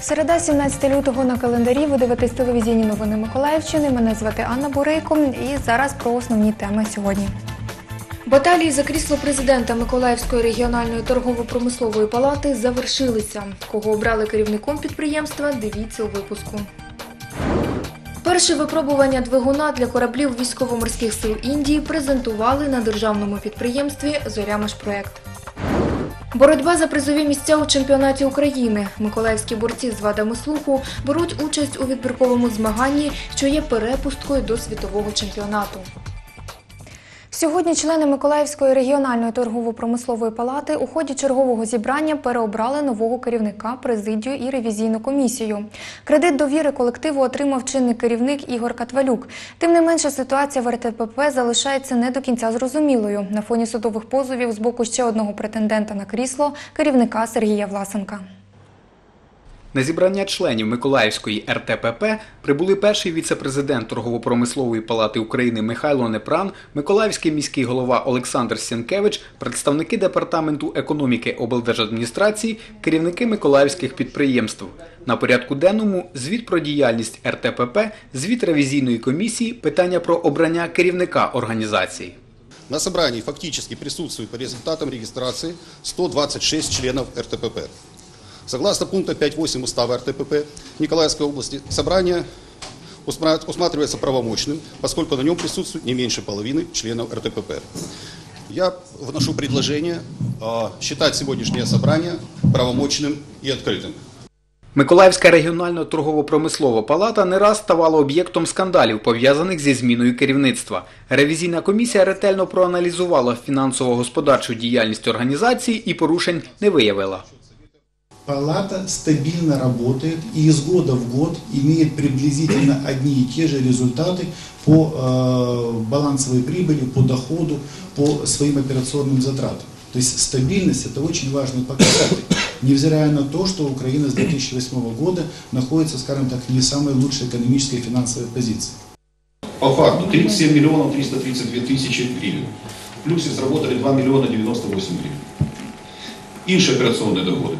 Середа, 17 лютого на календарі. Ви дивитесь телевізійні новини Миколаївщини. Мене звати Анна Бурейко. І зараз про основні теми сьогодні. Баталії за крісло президента Миколаївської регіональної торгово-промислової палати завершилися. Кого обрали керівником підприємства, дивіться у випуску. Перше випробування двигуна для кораблів військово-морських сил Індії презентували на державному підприємстві «Зоря-Машпроект». Боротьба за призові місця у чемпіонаті України. Миколаївські борці з вадами слуху беруть участь у відбірковому змаганні, що є перепусткою до світового чемпіонату. Сьогодні члени Миколаївської регіональної торгово-промислової палати у ході чергового зібрання переобрали нового керівника, президію і ревізійну комісію. Кредит довіри колективу отримав чинний керівник Ігор Катвалюк. Тим не менше, ситуація в РТПП залишається не до кінця зрозумілою на фоні судових позовів з боку ще одного претендента на крісло – керівника Сергія Власенка. На зібрання членів Миколаївської РТПП прибули перший віце-президент Торгово-промислової палати України Михайло Непран, Миколаївський міський голова Олександр Сєнкевич, представники Департаменту економіки облдержадміністрації, керівники миколаївських підприємств. На порядку денному звіт про діяльність РТПП, звіт ревізійної комісії, питання про обрання керівника організації. На собрании фактически присутствует по результатам регистрации 126 членов РТПП. Согласно пункту 5.8 Устава РТПП Николаевской области, собрание усматривается правомочным, поскольку на нем присутствует не меньше половины членов РТПП. Я вношу предложение считать сегодняшнее собрание правомочным и открытым. Миколаївська регіональна торгово-промислова палата не раз ставала об'єктом скандалів, пов'язаних зі зміною керівництва. Ревізійна комісія ретельно проаналізувала фінансово-господарчу діяльність організації і порушень не виявила. Палата стабильно работает и из года в год имеет приблизительно одни и те же результаты по балансовой прибыли, по доходу, по своим операционным затратам. То есть стабильность – это очень важный показатель, невзирая на то, что Украина с 2008 года находится, скажем так, не в самой лучшей экономической и финансовой позиции. По факту 37 миллионов 332 тысячи гривен. В плюсе сработали 2 миллиона 98 гривен. Іншие операционные доходы.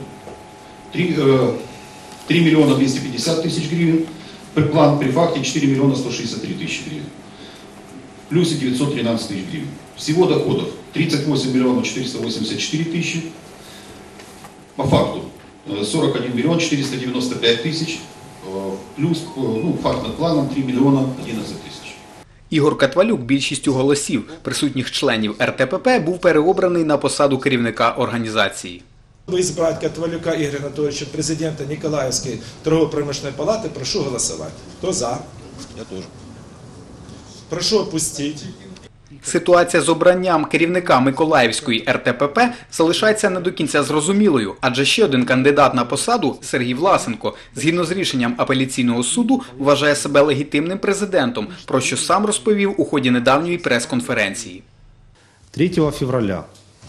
3 миллиона 250 тысяч гривен, план при факте 4 миллиона 163 тысячи гривен, в плюсе 913 тысяч гривен. Всего доходов 38 миллионов 484 тысячи, по факту 41 миллион 495 тысяч, плюс факт над планом 3 миллиона 11 тысяч. Ігор Катвалюк більшістю голосів присутніх членів РТПП був переобраний на посаду керівника організації. Избрать Катвалюка Игоря Анатольевича, президента Николаевской торгово-промышленной палаты, прошу голосовать. Кто за? Я тоже. Прошу опустить. Ситуація з обранням керівника Миколаївської РТПП залишається не до кінця зрозумілою, адже ще один кандидат на посаду, Сергій Власенко, згідно з рішенням апеляційного суду, вважає себе легітимним президентом, про що сам розповів у ході недавньої прес-конференції. 3 февраля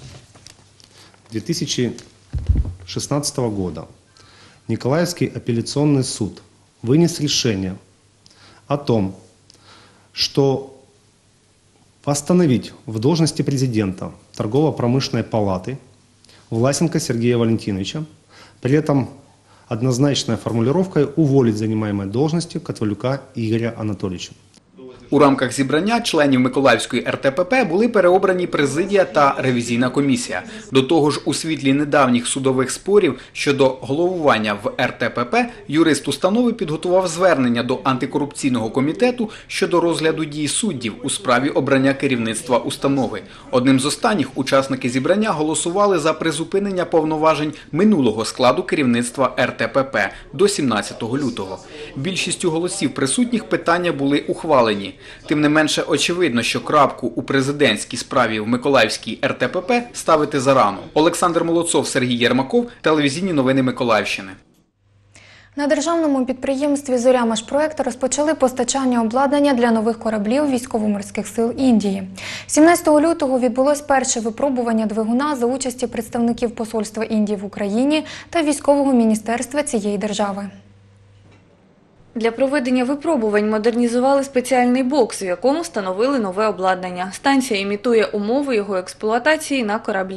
2016 года Николаевский апелляционный суд вынес решение о том, что восстановить в должности президента Торгово-промышленной палаты Власенко Сергея Валентиновича, при этом однозначной формулировкой уволить занимаемой должности Катвалюка Игоря Анатольевича. У рамках зібрання членів Миколаївської РТПП були переобрані президія та ревізійна комісія. До того ж, у світлі недавніх судових спорів щодо головування в РТПП юрист установи підготував звернення до антикорупційного комітету щодо розгляду дій суддів у справі обрання керівництва установи. Одним з останніх учасники зібрання голосували за призупинення повноважень минулого складу керівництва РТПП до 17 лютого. Більшістю голосів присутніх питання були ухвалені. Тим не менше очевидно, що крапку у президентській справі в Миколаївській РТПП ставити зарано. Олександр Молодцов, Сергій Єрмаков, телевізійні новини Миколаївщини. На державному підприємстві «Зоря-Машпроект» розпочали постачання обладнання для нових кораблів військово-морських сил Індії. 17 лютого відбулось перше випробування двигуна за участі представників посольства Індії в Україні та військового міністерства цієї держави. Для проведення випробувань модернізували спеціальний бокс, в якому встановили нове обладнання. Станція імітує умови його експлуатації на кораблі.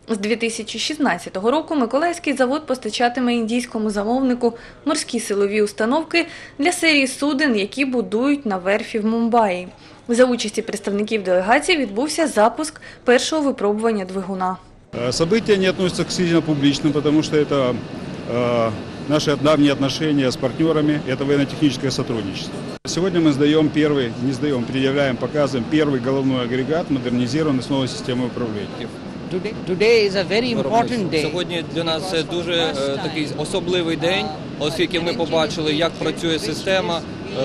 З 2016 року Миколаївський завод постачатиме індійському замовнику морські силові установки для серії суден, які будують на верфі в Мумбаї. За участі представників делегації відбувся запуск першого випробування двигуна. События не относятся к сильно публичным, потому что это наши давние отношения с партнерами, это военно-техническое сотрудничество. Сегодня мы предъявляем, показываем первый головной агрегат, модернизированный с новой системой управления. Today is a very important day. Сьогодні для нас це дуже такий особливий день, оскільки ми побачили, як працює система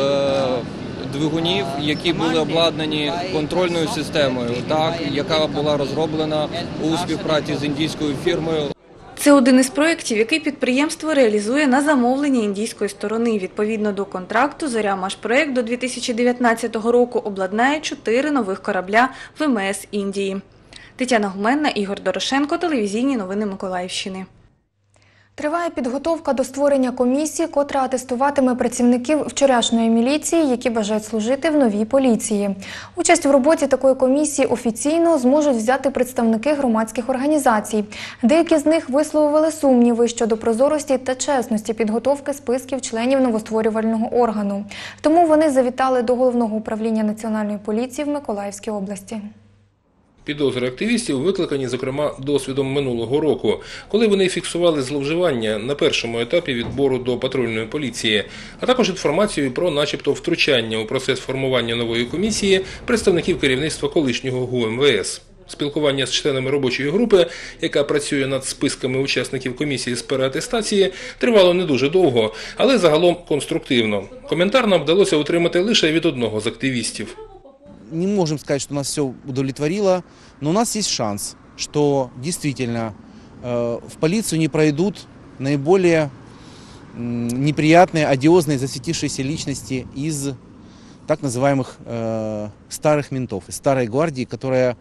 двигунів, які були обладнані контрольною системою, яка була розроблена у співпраці з індійською фірмою. Це один із проєктів, який підприємство реалізує на замовлення індійської сторони. Відповідно до контракту, «Зоря-Машпроект» до 2019 року обладнає 4 нових корабля ВМС Індії. Тетяна Гуменна, Ігор Дорошенко, телевізійні новини Миколаївщини. Триває підготовка до створення комісії, котра атестуватиме працівників вчорашньої міліції, які бажають служити в новій поліції. Участь в роботі такої комісії офіційно зможуть взяти представники громадських організацій. Деякі з них висловили сумніви щодо прозорості та чесності підготовки списків членів новостворювального органу. Тому вони завітали до Головного управління Національної поліції в Миколаївській області. Підозри активістів викликані, зокрема, досвідом минулого року, коли вони фіксували зловживання на першому етапі відбору до патрульної поліції, а також інформацією про начебто втручання у процес формування нової комісії представників керівництва колишнього ГУ МВС. Спілкування з членами робочої групи, яка працює над списками учасників комісії з переатестації, тривало не дуже довго, але загалом конструктивно. Коментар нам вдалося отримати лише від одного з активістів. Не можем сказать, что нас все удовлетворило, но у нас есть шанс, что действительно в полицию не пройдут наиболее неприятные, одиозные, засветившиеся личности из так называемых старых ментов, из старой гвардии, которая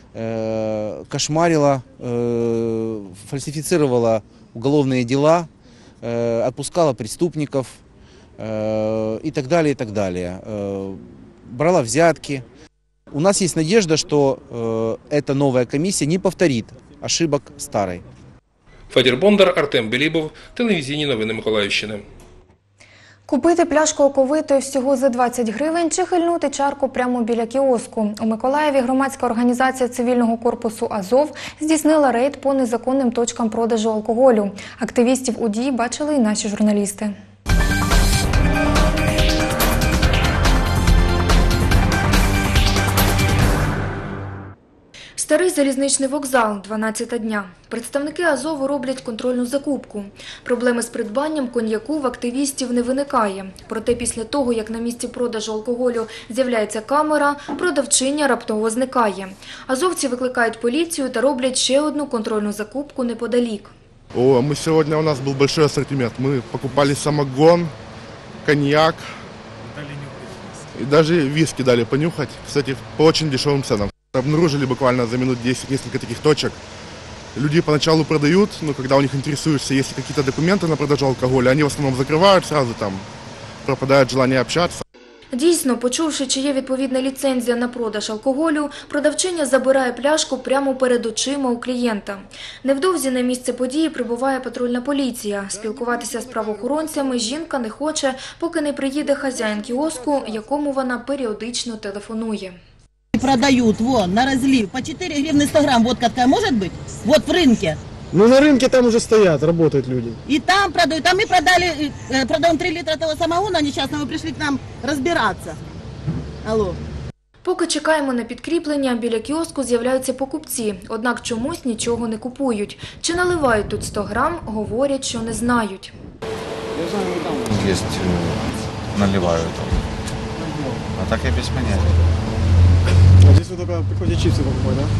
кошмарила, фальсифицировала уголовные дела, отпускала преступников и так далее, и так далее. Брала взятки. У нас есть надежда, что эта новая комиссия не повторит ошибок старой. Федір Бондар, Артем Белібов, телевізійні новини Миколаївщини. Купити пляшку оковитої всього за 20 гривень чи хильнути чарку прямо біля кіоску. У Миколаєві громадська організація цивільного корпусу «Азов» здійснила рейд по незаконним точкам продажу алкоголю. Активістів у дії бачили і наші журналісти. Старий залізничний вокзал, 12-та дня. Представники Азову роблять контрольну закупку. Проблеми з придбанням коньяку в активістів не виникає. Проте після того, як на місці продажу алкоголю з'являється камера, продавчиня раптово зникає. Азовці викликають поліцію та роблять ще одну контрольну закупку неподалік. Сегодня у нас был большой ассортимент. Мы покупали самогон, коньяк и даже виски дали понюхать. Кстати, по очень дешевым ценам. Обнаружили буквально за минут 10 несколько таких точек. Люди поначалу продают, но когда у них интересуешься, есть ли какие-то документы на продажу алкоголя, они в основном закрывают, сразу там пропадает желание общаться. Дійсно, почувши, чи є відповідна ліцензія на продаж алкоголю, продавчиня забирає пляшку прямо перед очима у клієнта. Невдовзі на місце події прибуває патрульна поліція. Спілкуватися з правоохоронцями жінка не хоче, поки не приїде хазяїн кіоску, якому вона періодично телефонує. Продают, вон, на разлив, по 4 гривны 100 грамм, водка такая может быть? Вот в рынке. Ну на рынке там уже стоят, работают люди. И там продают, а мы продаем 3 литра того самогона несчастного, пришли к нам разбираться. Алло. Поки чекаємо на підкріплення, біля кіоску з'являються покупці, однак чомусь нічого не купують. Чи наливають тут 100 грам, говорять, що не знають. Є, наливають, а так я без поняття. А здесь вы только приходите чипсы покупать, да?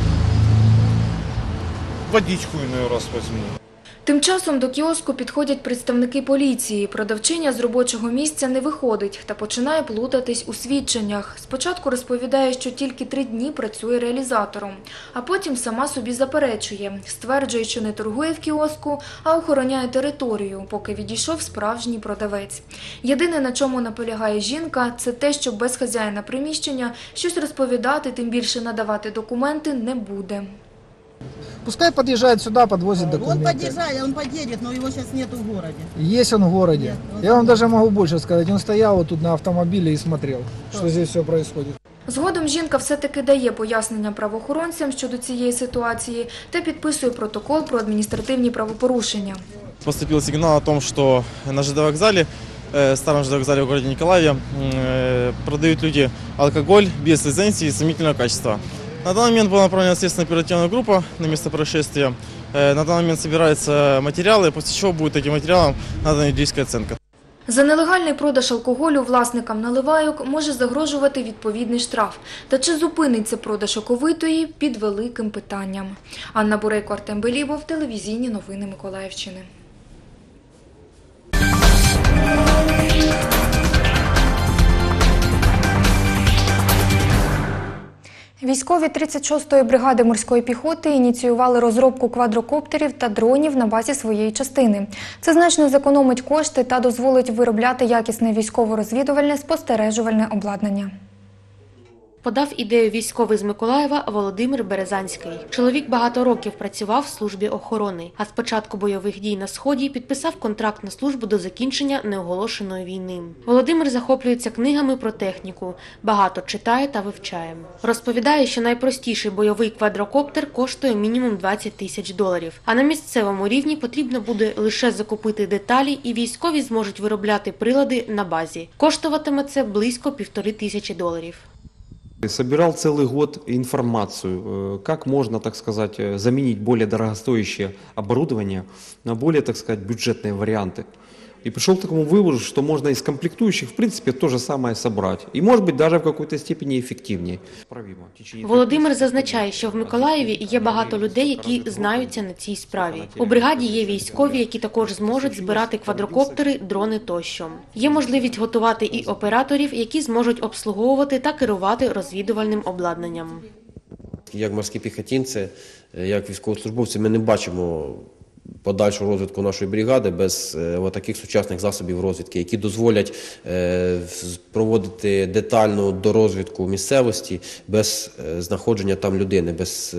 Водичку иной раз возьму. Тим часом до кіоску підходять представники поліції. Продавчиня з робочого місця не виходить та починає плутатись у свідченнях. Спочатку розповідає, що тільки 3 дні працює реалізатором, а потім сама собі заперечує. Стверджує, що не торгує в кіоску, а охороняє територію, поки відійшов справжній продавець. Єдине, на чому наполягає жінка, це те, що без хазяїна приміщення щось розповідати, тим більше надавати документи не буде. Пускай подъезжает сюда, подвозит Он документы. подъезжает, он подъедет, но его сейчас нету в городе. Есть он в городе. Я вам даже могу больше сказать. Он стоял вот тут на автомобиле и смотрел, что здесь все происходит. Згодом жінка все-таки дає пояснення правоохоронцям щодо цієї ситуації та підписує протокол про адміністративні правопорушення. Поступил сигнал о том, что на ЖД вокзале, старом ЖД вокзале в городе Николаеве, продают люди алкоголь без лицензии и сомнительного качества. На данный момент была направлена следственно-оперативная группа на место происшествия. На данный момент собираются материалы, после чего будет этим материалам надана юридическая оценка. За нелегальний продаж алкоголю власникам наливайок може загрожувати відповідний штраф. Та чи зупиниться продаж оковитої – під великим питанням. Анна Бурейко, Артем Белібов, телевізійні новини Миколаївщини. Військові 36-ї бригади морської піхоти ініціювали розробку квадрокоптерів та дронів на базі своєї частини. Це значно зекономить кошти та дозволить виробляти якісне військово-розвідувальне спостережувальне обладнання. Подав ідею військовий з Миколаєва Володимир Березанський. Чоловік багато років працював в службі охорони, а з початку бойових дій на Сході підписав контракт на службу до закінчення неоголошеної війни. Володимир захоплюється книгами про техніку, багато читає та вивчає. Розповідає, що найпростіший бойовий квадрокоптер коштує мінімум $20 000, а на місцевому рівні потрібно буде лише закупити деталі і військові зможуть виробляти прилади на базі. Коштуватиме це близько $1500. Собирал целый год информацию, как можно, так сказать, заменить более дорогостоящее оборудование на более, так сказать, бюджетные варианты. И пришел к такому выводу, что можно из комплектующих, в принципе, то же самое собрать. И, может быть, даже в какой-то степени эффективнее. Володимир зазначає, що в Миколаєві є багато людей, які знаються на цій справі. У бригаді є військові, які також зможуть збирати квадрокоптери, дрони тощо. Є можливість готувати і операторів, які зможуть обслуговувати та керувати розвідувальним обладнанням. Як морські піхотинці, як військовослужбовці, ми не бачимо подальшу розвитку нашої бригади без таких сучасних засобів розвідки, які дозволять проводити детальну дорозвідку місцевості без знаходження там людини,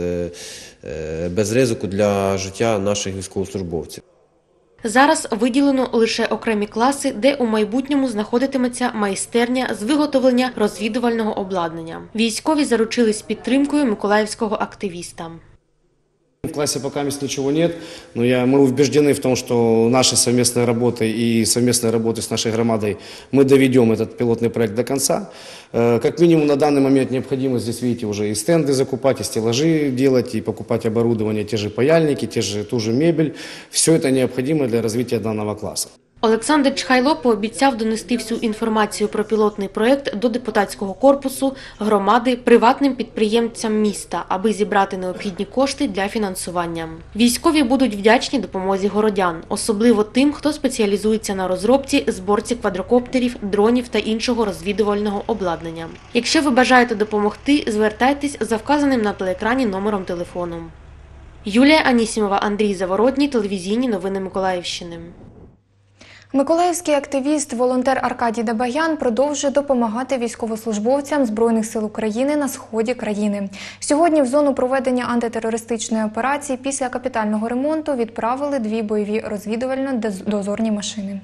без ризику для життя наших військовослужбовців. Зараз виділено лише окремі класи, де у майбутньому знаходитиметься майстерня з виготовлення розвідувального обладнання. Військові заручились підтримкою миколаївського активіста. В классе пока ничего нет, но мы убеждены в том, что нашей совместной работой и совместной работой с нашей громадой мы доведем этот пилотный проект до конца. Как минимум на данный момент необходимо здесь, видите, уже и стенды закупать, и стеллажи делать, и покупать оборудование, те же паяльники, ту же мебель. Все это необходимо для развития данного класса. Олександр Чхайло пообіцяв донести всю інформацію про пілотний проєкт до депутатського корпусу, громади, приватним підприємцям міста, аби зібрати необхідні кошти для фінансування. Військові будуть вдячні допомозі городян, особливо тим, хто спеціалізується на розробці, зборці квадрокоптерів, дронів та іншого розвідувального обладнання. Якщо ви бажаєте допомогти, звертайтесь за вказаним на телеекрані номером телефону. Юлія Анісімова, Андрій Заворотній, телевізійні новини Миколаївщини. Миколаївський активіст, волонтер Аркадій Дабаян продовжує допомагати військовослужбовцям Збройних сил України на сході країни. Сьогодні в зону проведення антитерористичної операції після капітального ремонту відправили 2 бойові розвідувально-дозорні машини.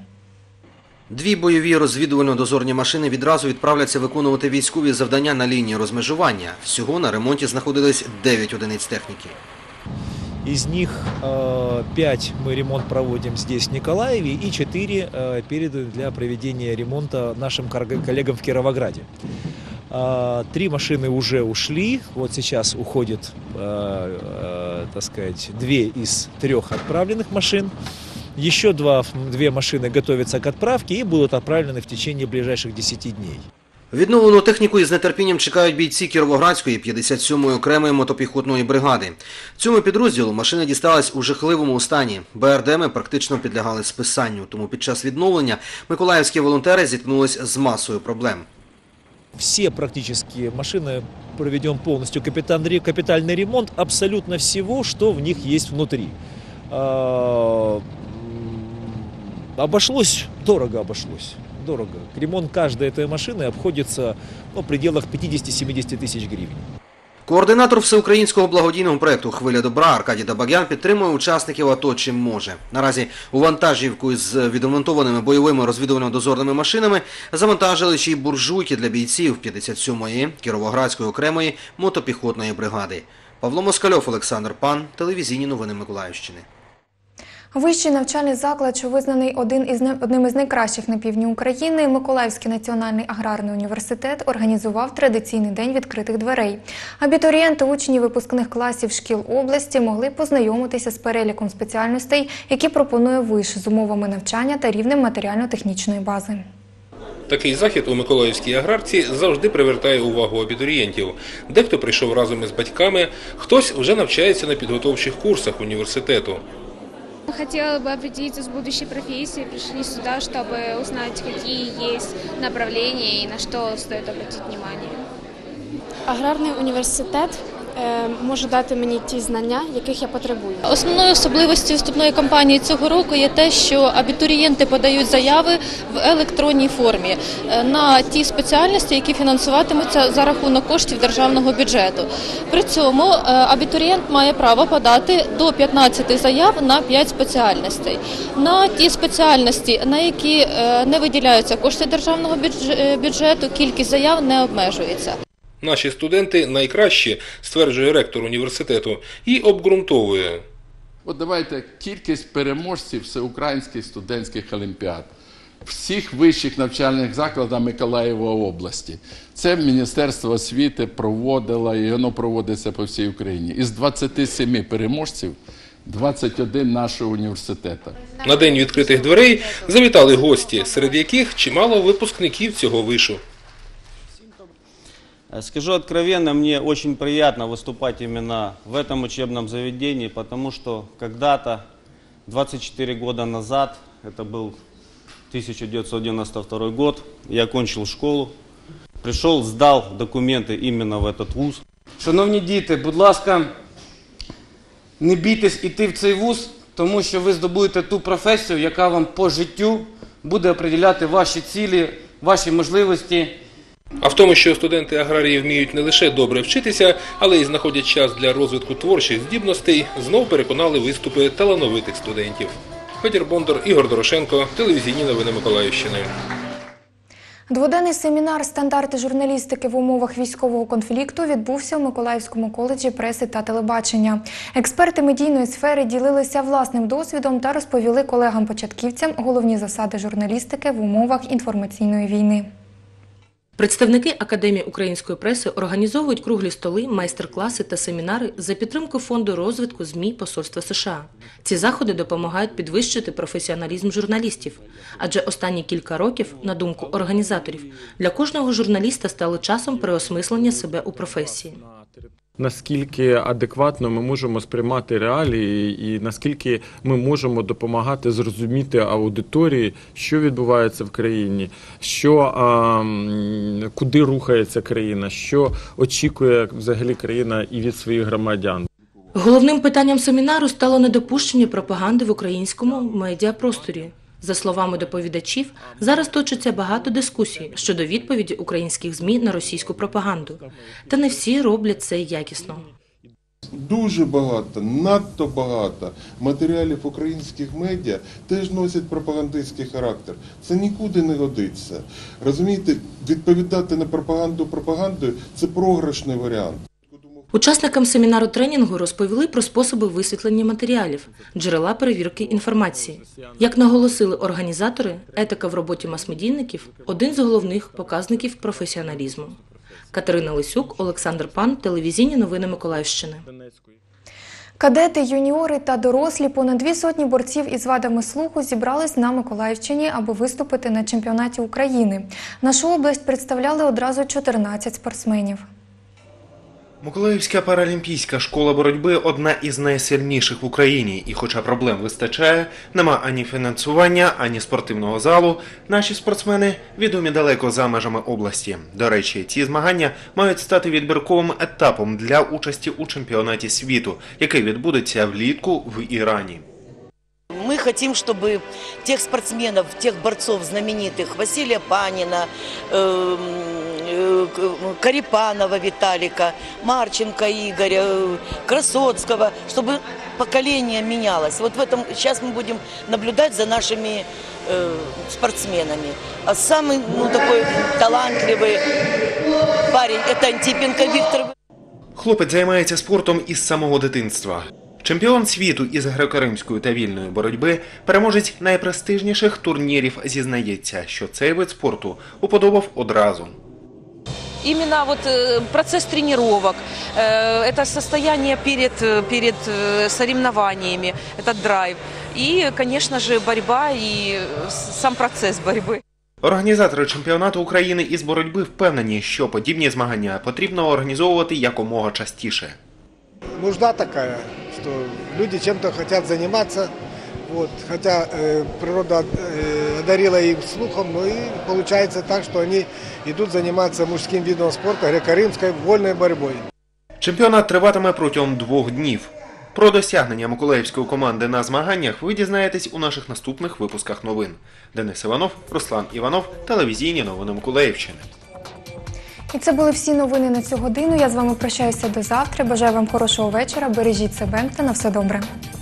2 бойові розвідувально-дозорні машини відразу відправляться виконувати військові завдання на лінії розмежування. Всього на ремонті знаходились 9 одиниць техніки. Из них 5 мы ремонт проводим здесь, в Николаеве, и 4 переданы для проведения ремонта нашим коллегам в Кировограде. 3 машины уже ушли, вот сейчас уходит, так сказать, 2 из 3 отправленных машин. Еще 2 машины готовятся к отправке и будут отправлены в течение ближайших 10 дней. Відновлену техніку із нетерпінням чекають бійці Кіровоградської 57-ї окремої мотопіхотної бригади. Цьому підрозділу машини дістались у жахливому стані. БРДМи практично підлягали списанню, тому під час відновлення миколаївські волонтери зіткнулись з масою проблем. Все практически машины проведем полностью капитальный ремонт абсолютно всего, что в них есть внутри. Обошлось, дорого обошлось. Дорого. Ремонт каждой этой машины обходится в пределах 50-70 тысяч гривен. Координатор всеукраїнського благодійного проєкту «Хвиля добра» Аркадій Дабагян підтримує учасників АТО чим може. Наразі у вантажівку з відремонтованими бойовими розвідувально-дозорними машинами завантажили ще й буржуйки для бійців 57-ї Кіровоградської окремої мотопіхотної бригади. Павло Москальов, Олександр Пан, телевізійні новини Миколаївщини. Вищий навчальний заклад, що визнаний одним із найкращих на півдні України, Миколаївський національний аграрний університет організував традиційний день відкритих дверей. Абітурієнти, учні випускних класів шкіл області могли познайомитися з переліком спеціальностей, які пропонує виш, з умовами навчання та рівнем матеріально-технічної бази. Такий захід у Миколаївській аграрці завжди привертає увагу абітурієнтів. Дехто прийшов разом із батьками, хтось вже навчається на підготовчих курсах університету. Хотела бы определиться с будущей профессией, пришли сюда, чтобы узнать, какие есть направления и на что стоит обратить внимание. Аграрний університет може дати мені ті знання, яких я потребую. Основною особливістю вступної кампанії цього року є те, що абітурієнти подають заяви в електронній формі на ті спеціальності, які фінансуватимуться за рахунок коштів державного бюджету. При цьому абітурієнт має право подати до 15 заяв на 5 спеціальностей. На ті спеціальності, на які не виділяються кошти державного бюджету, кількість заяв не обмежується. Наші студенти найкращі, стверджує ректор університету, і обґрунтовує. От давайте кількість переможців всеукраїнських студентських олімпіад всіх вищих навчальних закладів Миколаєвої області. Це Міністерство освіти проводило, і воно проводиться по всій Україні. Із 27 переможців 21 нашого університету. На день відкритих дверей завітали гості, серед яких чимало випускників цього вишу. Скажу откровенно, мне очень приятно выступать именно в этом учебном заведении, потому что когда-то, 24 года назад, это был 1992 год, я окончил школу, пришел, сдал документы именно в этот вуз. Шановні діти, будь ласка, не бійтесь іти в цей вуз, тому що ви здобудете ту професію, яка вам по життю буде определяти ваші цілі, ваші можливості. А в тому, що студенти аграрії вміють не лише добре вчитися, але й знаходять час для розвитку творчих здібностей, знов переконали виступи талановитих студентів. Федір Бондар, Ігор Дорошенко, телевізійні новини Миколаївщини. Дводенний семінар «Стандарти журналістики в умовах військового конфлікту» відбувся у Миколаївському коледжі преси та телебачення. Експерти медійної сфери ділилися власним досвідом та розповіли колегам-початківцям головні засади журналістики в умовах інформаційної війни. Представники Академії української преси організовують круглі столи, майстер-класи та семінари за підтримки Фонду розвитку ЗМІ Посольства США. Ці заходи допомагають підвищити професіоналізм журналістів. Адже останні кілька років, на думку організаторів, для кожного журналіста стали часом переосмислення себе у професії. Наскільки адекватно ми можемо сприймати реалії і наскільки ми можемо допомагати зрозуміти аудиторії, що відбувається в країні, куди рухається країна, що очікує взагалі країна і від своїх громадян. Головним питанням семінару стало недопущення пропаганди в українському медіапросторі. За словами доповідачів, зараз точиться багато дискусій щодо відповіді українських ЗМІ на російську пропаганду. Та не всі роблять це якісно. Дуже багато, надто багато матеріалів українських медіа теж носять пропагандистський характер. Це нікуди не годиться. Розумієте, відповідати на пропаганду пропагандою – це програшний варіант. Учасникам семінару-тренінгу розповіли про способи висвітлення матеріалів, джерела перевірки інформації. Як наголосили організатори, етика в роботі мас-медійників – один з головних показників професіоналізму. Катерина Лисюк, Олександр Пан, телевізійні новини Миколаївщини. Кадети, юніори та дорослі, понад 200 борців із вадами слуху зібрались на Миколаївщині, аби виступити на чемпіонаті України. Нашу область представляли одразу 14 спортсменів. Миколаївська паралімпійська школа боротьби – одна із найсильніших в Україні. І хоча проблем вистачає, нема ані фінансування, ані спортивного залу, наші спортсмени відомі далеко за межами області. До речі, ці змагання мають стати відбірковим етапом для участі у чемпіонаті світу, який відбудеться влітку в Ірані. Мы хотим, чтобы тех спортсменов, тех борцов знаменитых, Василия Панина, Карипанова Виталика, Марченко Игоря, Красоцкого, чтобы поколение менялось. Вот в этом сейчас мы будем наблюдать за нашими спортсменами. А самый такой талантливый парень – это Антипенко Виктор. Хлопець займається спортом із самого дитинства. Чемпіон світу із греко-римської та вільної боротьби, переможець найпрестижніших турнірів, зізнається, що цей вид спорту уподобав одразу. Именно вот процесс тренировок, это состояние перед соревнованиями, это драйв. И, конечно же, борьба и сам процесс борьбы. Організатори чемпіонату України із боротьби впевнені, що подібні змагання потрібно організовувати якомога частіше. Нужда такая, что люди чем-то хотят заниматься, вот, хотя природа одарила их слухом, но и получается так, что они идут заниматься мужским видом спорта, греко-римской вольной борьбой. Чемпіонат триватиме протягом 2 днів. Про досягнення миколаївської команди на змаганнях ви дізнаєтесь у наших наступних випусках новин. Денис Іванов, Руслан Іванов, телевізійні новини Миколаївщини. І це були всі новини на цю годину. Я з вами прощаюся до завтра. Бажаю вам хорошого вечора. Бережіть себе та на все добре.